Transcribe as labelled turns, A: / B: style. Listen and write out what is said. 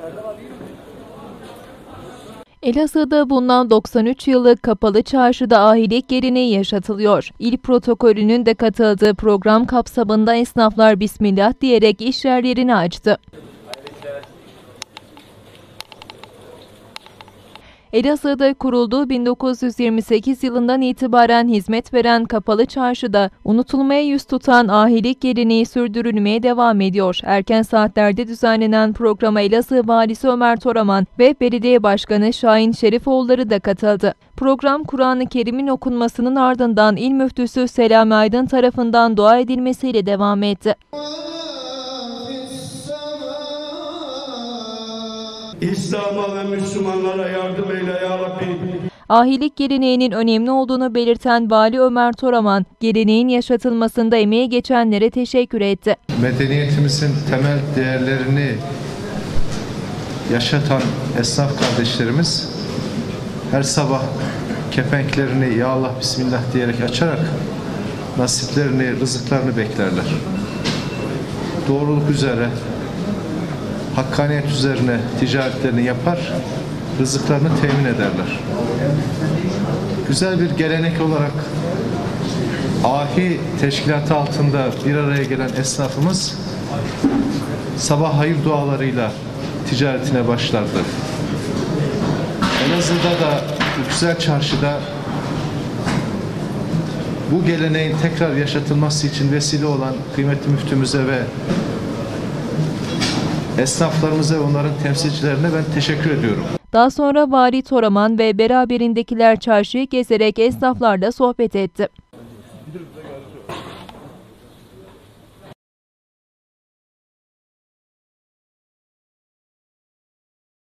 A: Elazığ'da bundan 93 yıllık kapalı çarşıda ahilik geleneği yaşatılıyor. İl protokolünün de katıldığı program kapsamında esnaflar Bismillah diyerek iş yerlerini açtı. Elazığ'da kurulduğu 1928 yılından itibaren hizmet veren kapalı çarşıda unutulmaya yüz tutan ahilik geleneği sürdürülmeye devam ediyor. Erken saatlerde düzenlenen programa Elazığ Valisi Ömer Toraman ve Belediye Başkanı Şahin Şerifoğulları da katıldı. Program Kur'an-ı Kerim'in okunmasının ardından İl Müftüsü Selami Aydın tarafından dua edilmesiyle devam etti.
B: İslam'a ve Müslümanlara yardım eyle ya Rabbi.
A: Ahilik geleneğinin önemli olduğunu belirten Vali Ömer Toraman, geleneğin yaşatılmasında emeği geçenlere teşekkür etti.
C: Medeniyetimizin temel değerlerini yaşatan esnaf kardeşlerimiz her sabah kepenklerini ya Allah Bismillah diyerek açarak nasiplerini, rızıklarını beklerler. Doğruluk üzere, hakkaniyet üzerine ticaretlerini yapar, rızıklarını temin ederler. Güzel bir gelenek olarak ahi teşkilatı altında bir araya gelen esnafımız sabah hayır dualarıyla ticaretine başlardı. Elazığ'da da bu güzel çarşıda bu geleneğin tekrar yaşatılması için vesile olan kıymetli müftümüze ve esnaflarımıza ve onların temsilcilerine ben teşekkür ediyorum.
A: Daha sonra Vali Toraman ve beraberindekiler çarşıyı gezerek esnaflarla sohbet etti.